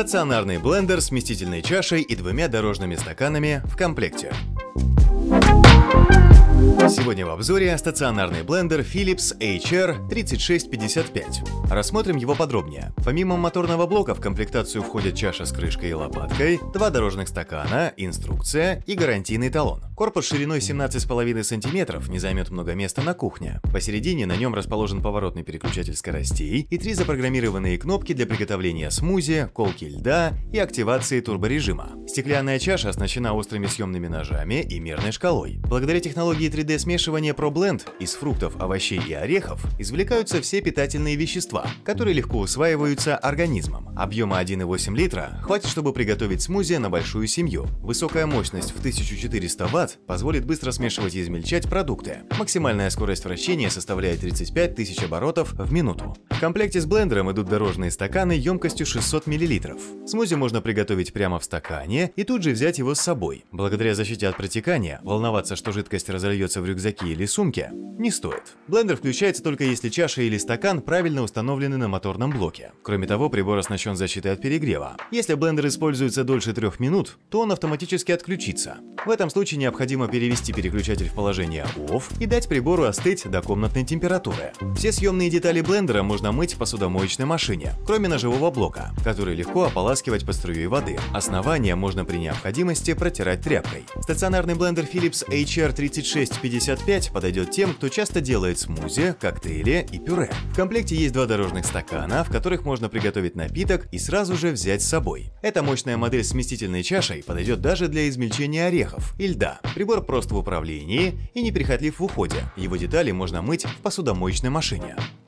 Стационарный блендер с вместительной чашей и двумя дорожными стаканами в комплекте. Сегодня в обзоре стационарный блендер Philips HR3655. Рассмотрим его подробнее. Помимо моторного блока в комплектацию входят чаша с крышкой и лопаткой, два дорожных стакана, инструкция и гарантийный талон. Корпус шириной 17,5 см не займет много места на кухне. Посередине на нем расположен поворотный переключатель скоростей и три запрограммированные кнопки для приготовления смузи, колки льда и активации турборежима. Стеклянная чаша оснащена острыми съемными ножами и мерной шкалой. Благодаря технологии 3D смешивания ProBlend из фруктов, овощей и орехов извлекаются все питательные вещества, которые легко усваиваются организмом. Объема 1,8 литра хватит, чтобы приготовить смузи на большую семью. Высокая мощность в 1400 Вт позволит быстро смешивать и измельчать продукты. Максимальная скорость вращения составляет 35 тысяч оборотов в минуту. В комплекте с блендером идут дорожные стаканы емкостью 600 мл. Смузи можно приготовить прямо в стакане и тут же взять его с собой. Благодаря защите от протекания, волноваться, что жидкость разольется в рюкзаке или сумке, не стоит. Блендер включается только если чаша или стакан правильно установлены на моторном блоке. Кроме того, прибор оснащен защитой от перегрева. Если блендер используется дольше 3 минут, то он автоматически отключится. В этом случае необходимо перевести переключатель в положение OFF и дать прибору остыть до комнатной температуры. Все съемные детали блендера можно мыть в посудомоечной машине, кроме ножевого блока, который легко ополаскивать под струей воды. Основание можно при необходимости протирать тряпкой. Стационарный блендер Philips HR3655 подойдет тем, кто часто делает смузи, коктейли и пюре. В комплекте есть два дорожных стакана, в которых можно приготовить напиток и сразу же взять с собой. Эта мощная модель с вместительной чашей подойдет даже для измельчения орехов и льда. Прибор прост в управлении и неприхотлив в уходе. Его детали можно мыть в посудомоечной машине.